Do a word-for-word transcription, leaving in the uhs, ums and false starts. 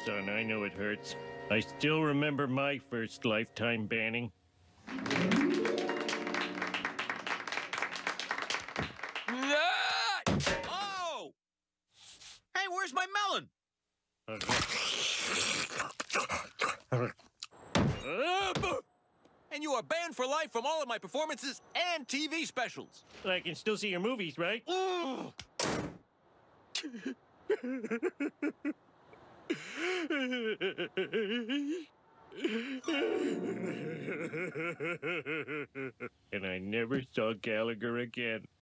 son, I know it hurts. I still remember my first lifetime banning. Ah! Oh! Hey, where's my melon? And you are banned for life from all of my performances and T V specials. I can still see your movies, right? And I never saw Gallagher again.